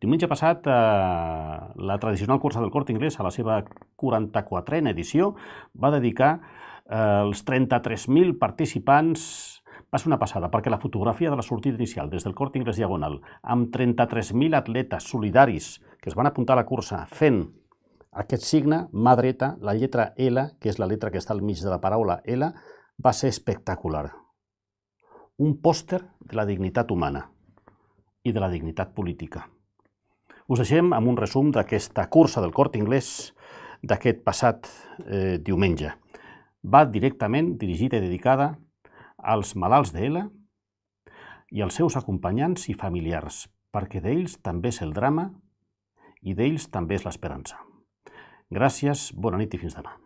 Diumenge passat, la tradicional cursa del Corte Inglés, a la seva 44a edició, va dedicar els 33.000 participants. Va ser una passada, perquè la fotografia de la sortida inicial des del Corte Inglés Diagonal, amb 33.000 atletes solidaris que es van apuntar a la cursa fent aquest signe, mà dreta, la lletra L, que és la lletra que està al mig de la paraula L, va ser espectacular. Un pòster de la dignitat humana i de la dignitat política. Us deixem amb un resum d'aquesta cursa del Corte Inglés d'aquest passat diumenge. Va directament dirigida i dedicada als malalts de ELA i als seus acompanyants i familiars, perquè d'ells també és el drama i d'ells també és l'esperança. Gràcies, bona nit i fins demà.